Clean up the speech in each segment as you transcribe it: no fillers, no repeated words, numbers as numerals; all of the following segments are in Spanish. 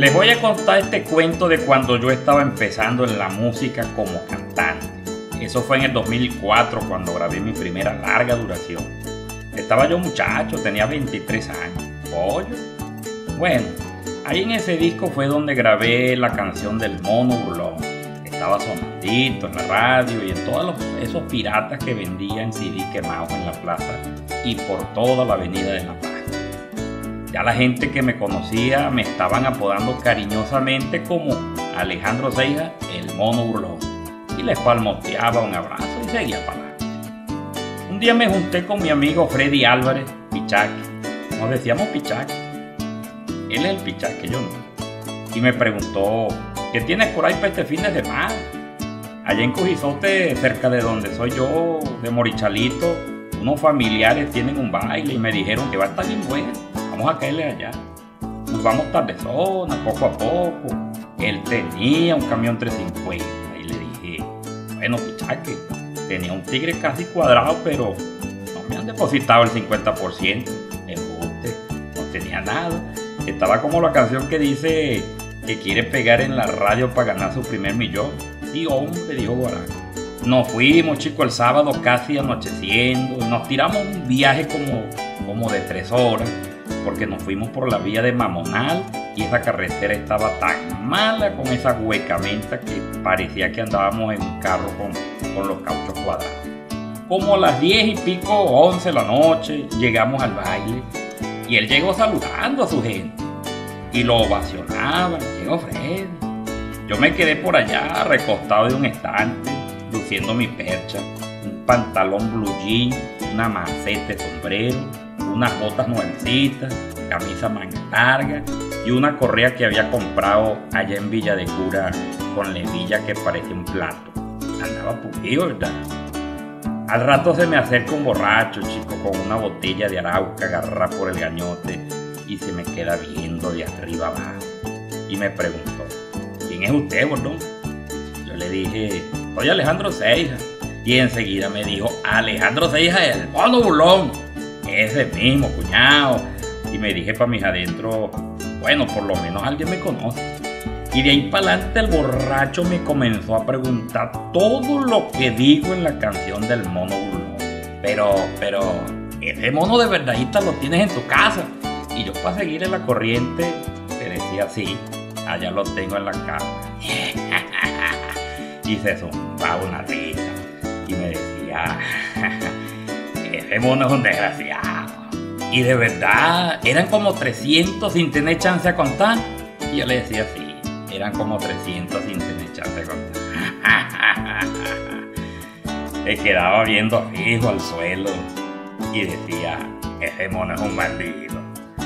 Les voy a contar este cuento de cuando yo estaba empezando en la música como cantante. Eso fue en el 2004 cuando grabé mi primera larga duración. Estaba yo muchacho, tenía 23 años. Pollo. Bueno, ahí en ese disco fue donde grabé la canción del Mono Burlón. Estaba sonandito en la radio y en todos esos piratas que vendían CD quemados en la plaza y por toda la avenida de La Paz. Ya la gente que me conocía me estaban apodando cariñosamente como Alejandro Seija, el Mono Burlón, y les palmoteaba un abrazo y seguía para adelante. Un día me junté con mi amigo Freddy Álvarez, Pichaque. Nos decíamos Pichaque. Él es el Pichaque, yo no. Y me preguntó: ¿qué tienes por ahí para este fin de semana? Allá en Cujizote, cerca de donde soy yo, de Morichalito, unos familiares tienen un baile y me dijeron que va a estar bien bueno. Vamos a caerle allá. Nos vamos tardezona, poco a poco. Él tenía un camión 350 y le dije: bueno, Pichaque, tenía un Tigre casi cuadrado, pero no me han depositado el 50%. Embuste, no tenía nada. Estaba como la canción que dice que quiere pegar en la radio para ganar su primer millón. Sí, hombre, dijo Guaraco. Nos fuimos, chico, el sábado casi anocheciendo. Nos tiramos un viaje como de 3 horas, porque nos fuimos por la vía de Mamonal y esa carretera estaba tan mala con esa huecamenta que parecía que andábamos en un carro con los cauchos cuadrados. Como a las 10 y pico, 11 de la noche, llegamos al baile y él llegó saludando a su gente y lo ovacionaban. Llegó Fred. Yo me quedé por allá recostado de un estante, luciendo mi percha, un pantalón blue jean, una maceta de sombrero, unas botas nuevecitas, camisa manga larga y una correa que había comprado allá en Villa de Cura con levilla que parecía un plato. Andaba pulido, ¿verdad? Al rato se me acerca un borracho, chico, con una botella de arauca agarrada por el gañote y se me queda viendo de arriba abajo y me preguntó: ¿quién es usted, bordón? Yo le dije: soy Alejandro Seija. Y enseguida me dijo: Alejandro Seija, el Mono Burlón. Ese mismo, cuñado. Y me dije para mis adentro: bueno, por lo menos alguien me conoce. Y de ahí para adelante el borracho me comenzó a preguntar todo lo que digo en la canción del Mono Burlón. Pero, ese mono de verdadita lo tienes en tu casa. Y yo, para seguirle la corriente, le decía: sí, allá lo tengo en la casa. Y se zumbaba una risa y me decía: ese mono es un desgraciado. Y de verdad, eran como 300 sin tener chance a contar. Y yo le decía: sí, eran como 300 sin tener chance a contar. Se quedaba viendo fijo al suelo y decía: ese mono es un bandido.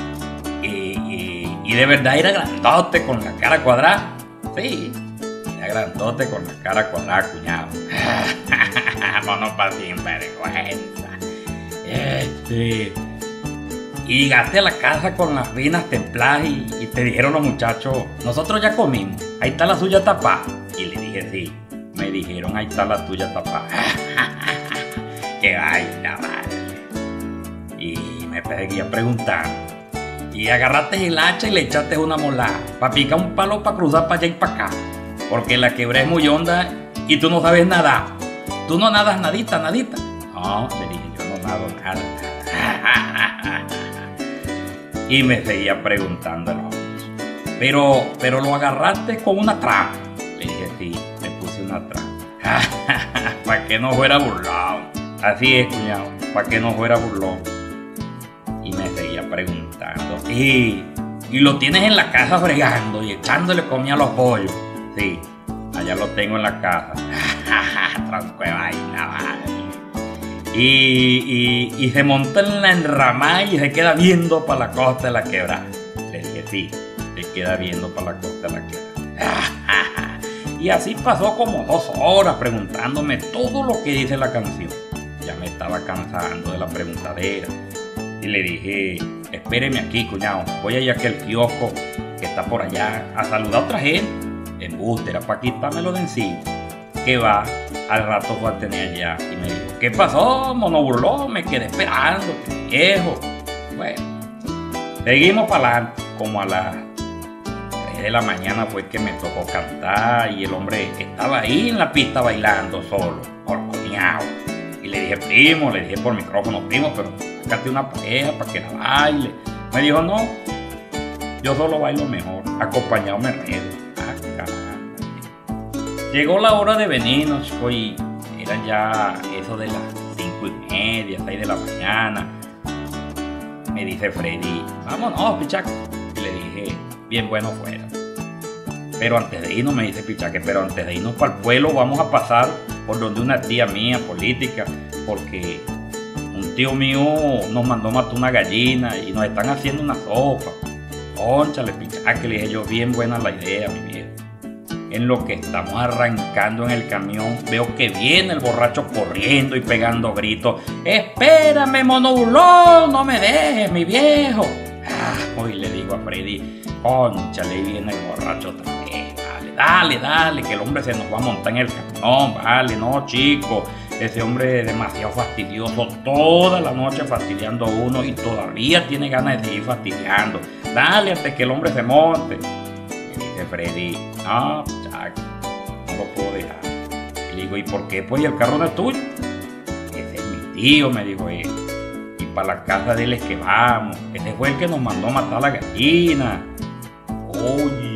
Y de verdad era grandote con la cara cuadrada. Sí, era grandote con la cara cuadrada, cuñado. Mono para sinvergüenza. Y llegaste a la casa con las venas templadas y te dijeron los muchachos: nosotros ya comimos, ahí está la suya tapada. Y le dije: sí. Me dijeron: ahí está la tuya tapada. ¡Qué vaina, vale! Y me seguía preguntando: y agarraste el hacha y le echaste una molada para picar un palo para cruzar para allá y para acá, porque la quebrada es muy honda y tú no sabes nadar. Tú no nadas nadita. No, le dije: yo no nado nada. Y me seguía preguntando: pero lo agarraste con una trampa. Le dije: sí, me puse una trampa. Para que no fuera burlón. Así es, cuñado, para que no fuera burlón. Y me seguía preguntando: y lo tienes en la casa fregando y echándole comida a los pollos. Sí, allá lo tengo en la casa. Tronco de vaina, vale. Y se monta en la enramada y se queda viendo para la costa de la quebrada. Le dije: sí, se queda viendo para la costa de la quebrada. Y así pasó como 2 horas preguntándome todo lo que dice la canción. Ya me estaba cansando de la preguntadera. Y le dije: espéreme aquí, cuñado, voy a ir a aquel kiosco que está por allá a saludar a otra gente. Embuste, era para quitármelo de encima. Que va, al rato fue a tener allá y me dijo: ¿qué pasó, Mono Burlón? Me quedé esperando, viejo. Bueno, seguimos para adelante, como a las 3 10 de la mañana fue que me tocó cantar y el hombre estaba ahí en la pista bailando solo, horconeado. Y le dije, primo, le dije por micrófono, primo, pero sácate una pareja para que la baile. Me dijo, no, yo solo bailo mejor, acompañado me enredo. Ah, caramba. Llegó la hora de venirnos, chico, y eran ya eso de las 5:30, 6 de la mañana. Me dice Freddy, vámonos, Pichaque. Y le dije, bien bueno fuera. Pero antes de irnos, me dice Pichaque, pero antes de irnos para el pueblo vamos a pasar por donde una tía mía política, porque un tío mío nos mandó matar una gallina y nos están haciendo una sopa. Cónchale, Pichaque, le dije yo, bien buena la idea, mi viejo. En lo que estamos arrancando en el camión, veo que viene el borracho corriendo y pegando gritos. ¡Espérame, monobulón! ¡No me dejes, mi viejo! Hoy le digo a Freddy, cónchale, ahí viene el borracho otra vez. Dale, que el hombre se nos va a montar en el camión. Vale, no, chico. Ese hombre es demasiado fastidioso. Toda la noche fastidiando a uno y todavía tiene ganas de seguir fastidiando. Dale antes que el hombre se monte. Y dice Freddy, no, Pichaque, no lo puedo dejar. Y le digo, ¿y por qué? Pues, ¿y el carro no es tuyo? Ese es mi tío, me dijo él. Y para la casa de él es que vamos. Ese fue el que nos mandó a matar a la gallina. Oye,